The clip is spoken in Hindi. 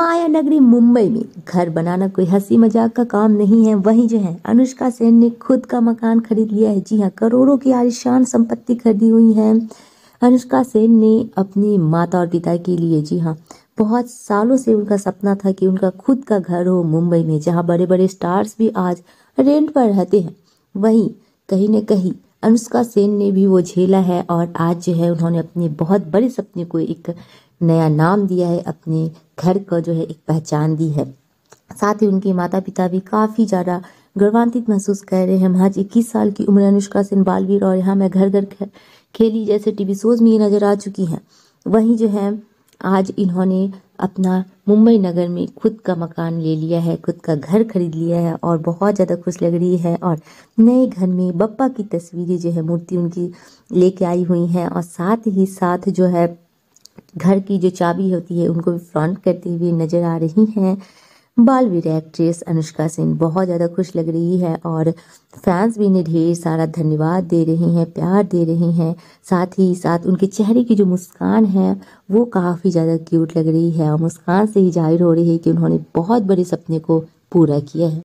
माया नगरी मुंबई में घर बनाना कोई हंसी मजाक का काम नहीं है। वहीं जो है अनुष्का सेन ने खुद का मकान खरीद लिया है। जी हाँ, करोड़ों की आलीशान संपत्ति खरीदी हुई है। अनुष्का सेन ने अपनी माता और पिता के लिए, जी हाँ, बहुत सालों से उनका सपना था कि उनका खुद का घर हो मुंबई में, जहाँ बड़े बड़े स्टार्स भी आज रेंट पर रहते हैं। वहीं कहीं न कहीं अनुष्का सेन ने भी वो झेला है और आज जो है उन्होंने अपने बहुत बड़े सपने को एक नया नाम दिया है, अपने घर का जो है एक पहचान दी है। साथ ही उनके माता पिता भी काफ़ी ज़्यादा गर्वान्वित महसूस कर रहे हैं। महज 21 साल की उम्र अनुष्का सेन बालवीर और यहाँ मैं घर घर खेली जैसे टीवी शोज़ में ये नज़र आ चुकी हैं। वहीं जो है आज इन्होंने अपना मुंबई नगर में खुद का मकान ले लिया है, खुद का घर खरीद लिया है और बहुत ज़्यादा खुश लग रही है। और नए घर में बप्पा की तस्वीरें जो है मूर्ति उनकी लेके आई हुई हैं और साथ ही साथ जो है घर की जो चाबी होती है उनको भी फ्लॉन्ट करते हुए नजर आ रही हैं। बालवीर एक्ट्रेस अनुष्का सेन बहुत ज़्यादा खुश लग रही है और फैंस भी इन्हें ढेर सारा धन्यवाद दे रहे हैं, प्यार दे रहे हैं। साथ ही साथ उनके चेहरे की जो मुस्कान है वो काफ़ी ज़्यादा क्यूट लग रही है और मुस्कान से ही जाहिर हो रही है कि उन्होंने बहुत बड़े सपने को पूरा किया है।